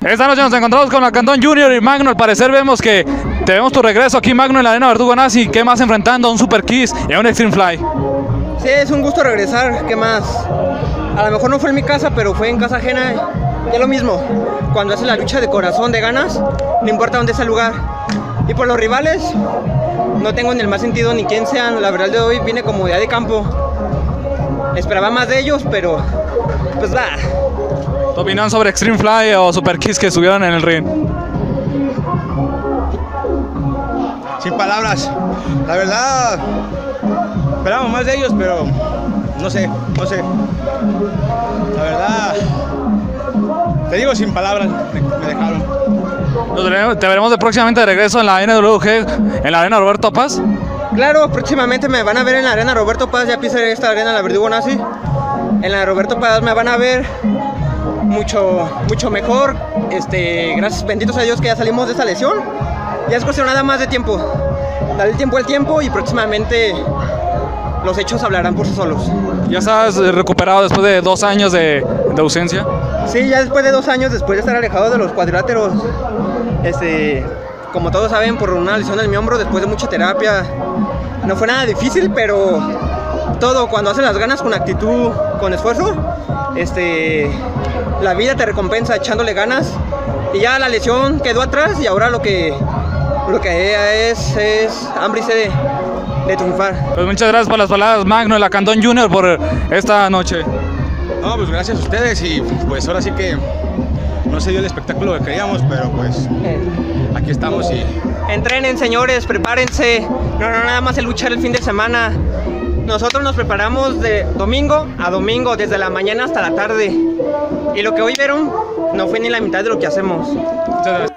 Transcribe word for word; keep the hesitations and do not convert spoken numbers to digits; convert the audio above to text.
Esta noche nos encontramos con Lacandón Junior y Magno. Al parecer vemos que tenemos tu regreso aquí, Magno, en la Arena Verdugo Nazi. ¿Qué más enfrentando a un Super Kiss y a un Extreme Fly? Sí, es un gusto regresar. ¿Qué más? A lo mejor no fue en mi casa, pero fue en casa ajena. Ya lo mismo. Cuando haces la lucha de corazón, de ganas, no importa dónde sea el lugar. Y por los rivales, no tengo ni el más sentido ni quién sean. La verdad de hoy viene como día de campo. Esperaba más de ellos, pero pues va. ¿Tu opinión sobre Extreme Fly o Super Kiss que subieron en el ring? Sin palabras. La verdad, esperábamos más de ellos, pero no sé, no sé. La verdad, te digo sin palabras, me, me dejaron. Nos veremos, te veremos de próximamente de regreso en la N W G, en la Arena Roberto Paz. Claro, próximamente me van a ver en la Arena Roberto Paz. Ya pisé esta arena, la Verdugo Nazi. En la Roberto Paz me van a ver mucho, mucho mejor. Este, gracias, benditos a Dios que ya salimos de esa lesión. Ya es cuestión nada más de tiempo. Dale el tiempo al tiempo y próximamente los hechos hablarán por sí solos. ¿Ya estás recuperado después de dos años de, de ausencia? Sí, ya después de dos años, después de estar alejado de los cuadriláteros, este, como todos saben, por una lesión en mi hombro, después de mucha terapia. No fue nada difícil, pero todo, cuando haces las ganas con actitud, con esfuerzo, este, la vida te recompensa echándole ganas. Y ya la lesión quedó atrás y ahora lo que, lo que es, es hambre y sed de, de triunfar. Pues muchas gracias por las palabras, Magno y Lacandón Junior, por esta noche. No, pues gracias a ustedes y pues ahora sí que no se dio el espectáculo que queríamos, pero pues aquí estamos y... Entrenen, señores, prepárense. No, no, nada más el luchar el fin de semana. Nosotros nos preparamos de domingo a domingo, desde la mañana hasta la tarde. Y lo que hoy vieron no fue ni la mitad de lo que hacemos. Muchas gracias.